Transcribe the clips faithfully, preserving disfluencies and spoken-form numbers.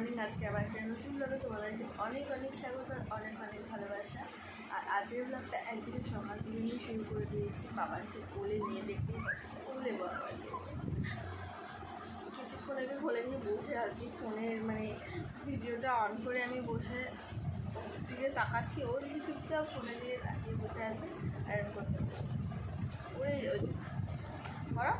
Morning. আজকে আবার একটা নতুন ব্লগে তোমাদেরকে অনেক অনেক স্বাগত, অনেক অনেক ভালোবাসা। আর আজকের ব্লগটা একদিন সকাল থেকে নিয়ে শুরু করে দিয়েছি। বাবাকে কোলে নিয়ে দেখতেই পাচ্ছি, কোলে বাবা কিছুক্ষণ আগে কোলে নিয়ে বসে আছি। ফোনের মানে ভিডিওটা অন করে আমি বসে দিকে তাকাচ্ছি, ওর দিকে চুপচাপ ফোনের দিকে তাকিয়ে বসে আছে। আর কোথাও ওরে ওই বড়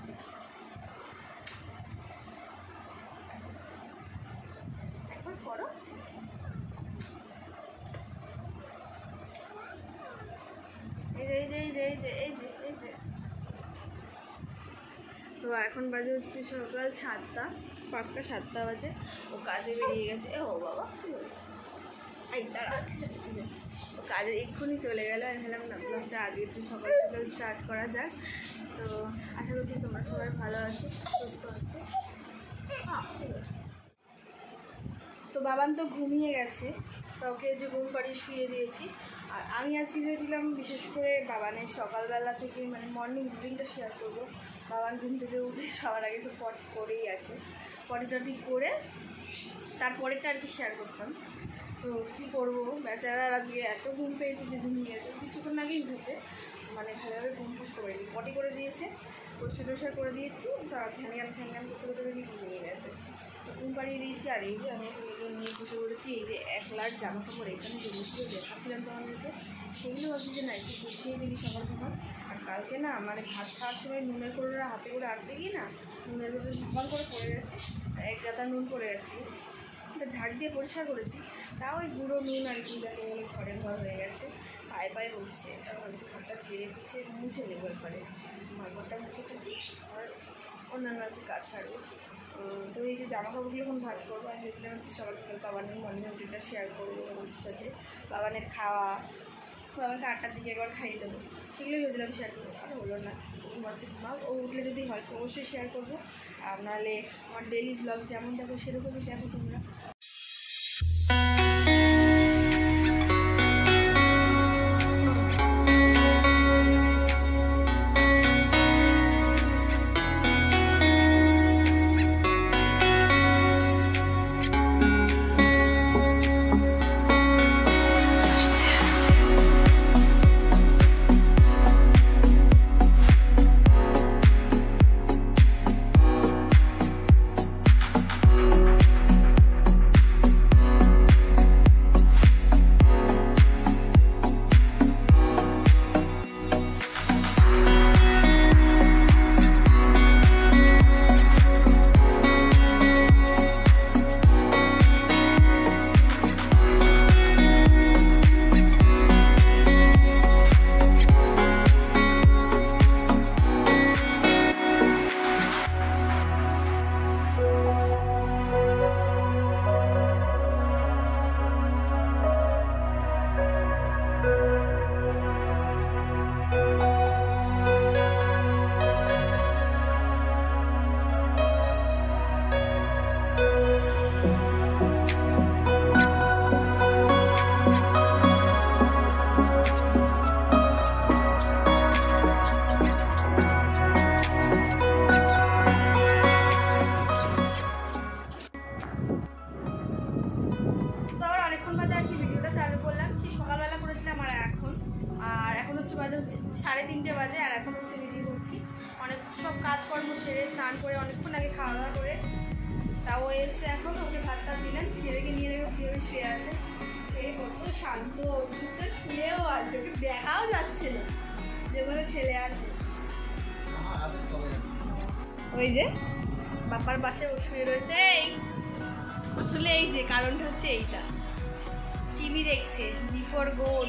একবার করো। এই যে এই যে এই যে এই যে এই যে এই যে তো এখন বাজে হচ্ছে সকাল সাতটা, পাক্কা সাতটা বাজে। ও কাজে বেরিয়ে গেছে। এ ও বাবা কী হয়েছে? এই তারা ঠিক আছে ঠিক আছে ও কাজে এক্ষুনি চলে গেল। আমি ভাবলাম না ব্লগটা আজকে একটু সকাল সকাল স্টার্ট করা যাক। তো আশা করছি তোমরা সবাই ভালো আছো, সুস্থ আছে। হ্যাঁ ঠিক আছে। তো বাবান তো ঘুমিয়ে গেছে, তো ওকে যে ঘুম পাড়িয়ে শুয়ে দিয়েছি। আর আমি আজকে ভেবেছিলাম বিশেষ করে বাবানের সকালবেলা থেকে মানে মর্নিং রুটিনটা শেয়ার করবো। বাবান ঘুম থেকে উঠে সবার আগে তো পটি করেই আসে, পটি টটি করে তারপরেরটা আর কি শেয়ার করতাম। তো কী করবো, বেচারার আজকে এত ঘুম পেয়েছে যে ঘুমিয়ে গেছে। কিছুক্ষণ আগেই উঠেছে, মানে ভালোভাবে ঘুম পুষতে পারিনি। পটি করে দিয়েছে, পরিষ্কার টরিষ্কার করে দিয়েছি, তার ফ্যানগান ফ্যানগান করতে করতে দেখি ঘুমিয়ে গেছে। ঘুম পাড়িয়ে দিয়েছি। আর এই যে আমি এগুলো নিয়ে বসে পড়েছি। এই যে এক লাখ জামা কাপড় এখানে যেগুলো দেখাচ্ছিলাম তোমাদেরকে, সেগুলো ভাবছি যে না একটু গুছিয়ে দিই সকাল সকাল। আর কালকে না মানে ভাত খাওয়ার সময় নুনের কোড়োটা হাতে করে আনতে গিয়ে না নুনের কোড়ো সমান করে পড়ে গেছে, আর এক গাদা নুন পড়ে গেছে। ওটা ঝাড় দিয়ে পরিষ্কার করেছি, তাও ওই গুঁড়ো নুন আর কি যাকে বলে ঘরে ঘর হয়ে গেছে, পায়ে পায়ে হচ্ছে। আর ভাবছি ঘরটা ঝেড়ে মুছে মুছে নেবো একবারে, ঘরটা মুছে টুছি আর অন্যান্য আর কি কাজ ছাড়বো। তো এই যে জামা কাপড়গুলো এখন ভাজ করবো। আমি ভেবেছিলাম সকাল সকাল বাবানের মর্নিং রুটিনটা শেয়ার করবো ওদের সাথে, বাবানের খাওয়া, বাবাকে আটটার দিকে একবার খাইয়ে দেবো, সেগুলোই ভেবেছিলাম শেয়ার করবো। আর হলো না, ঘুমাচ্ছে ঘুমাও। ও উঠলে যদি হয় তো অবশ্যই শেয়ার করবো, আর নাহলে আমার ডেলি ভ্লগ যেমন দেখো সেরকমই দেখো তোমরা। সকালবেলা করেছিলাম আর এখন আর এখন হচ্ছে বাজে হচ্ছে সাড়ে তিনটে বাজে। আর এখন হচ্ছে রেডি করছি, অনেক সব কাজকর্ম সেরে স্নান করে অনেকক্ষণ আগে খাওয়া দাওয়া করে তাও এসে এখন ওকে ভাত টাত দিলেন, ছেলেকে নিয়ে রেখে ফিরে শুয়ে আছে। সে কত শান্ত, চুপচাপ শুয়েও আছে, ওকে দেখাও যাচ্ছে না যেগুলো ছেলে আছে। ওই যে বাবার পাশে ও শুয়ে রয়েছে। এই আসলে এই যে কারণটা হচ্ছে এইটা, টিভি দেখছে, জি ফর গোল্ড।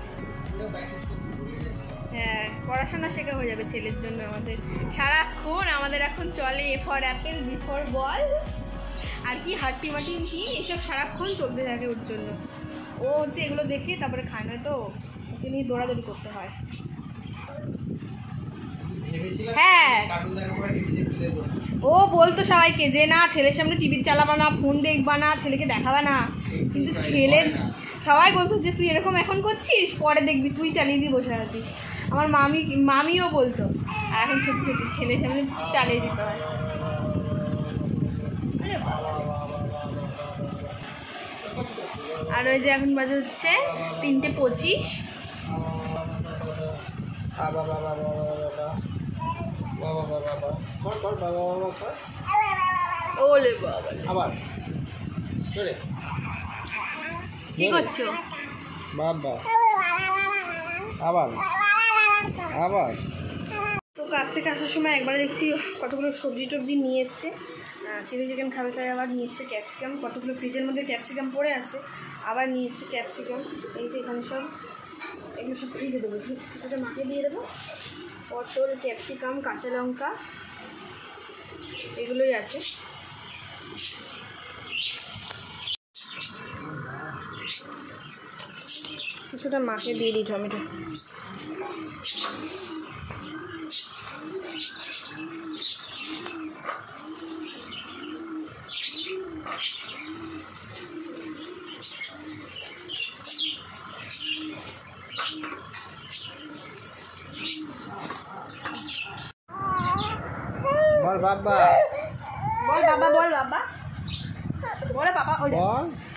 হ্যাঁ, পড়াশোনা শেখা হয়ে যাবে ছেলের জন্য আমাদের। সারাক্ষণ আমাদের এখন চলে A for apple, B for ball, আর কি হাট্টি মাটি কি এসব সারাক্ষণ চলতে থাকে ওর জন্য। ও হচ্ছে এগুলো দেখে তারপরে খায়, নয় তো ওকে নিয়ে দৌড়াদৌড়ি করতে হয়। হ্যাঁ, ও বলতো সবাইকে যে না ছেলের সামনে টিভি চালাবা না, ফোন দেখবা না, ছেলেকে দেখাবা না, কিন্তু ছেলের সবাই বলতো যে তুই এরকম এখন করছিস, পরে দেখবি তুই চালিয়ে দিয়ে বসে আছিস। আমার মামি মামিও বলতো, আর এখন সত্যি সত্যি ছেলের সামনে চালিয়ে দিতে হয়। আর ওই যে এখন বাজে হচ্ছে তিনটে পঁচিশ। ওলে বাবা আবার কি করছো বাবা আবার আবার। তো কাছ থেকে আসার সময় একবার দেখছি কতগুলো সবজি টবজি নিয়ে এসছে, চিলি চিকেন খাবে তাই আবার নিয়ে এসছে ক্যাপসিকাম, কতগুলো ফ্রিজের মধ্যে ক্যাপসিকাম পড়ে আছে, আবার নিয়ে এসছে ক্যাপসিকাম। এই যে এখানে সব এগুলো সব ফ্রিজে দেবো, কিছুটা মাখিয়ে দিয়ে দেবো। পটল, ক্যাপসিকাম, কাঁচা লঙ্কা এগুলোই আছে। কিছুটা মাখিয়ে দিয়ে দিই টমেটো। বল বাবা বল বাবা বল বাবা বলে বাবা বল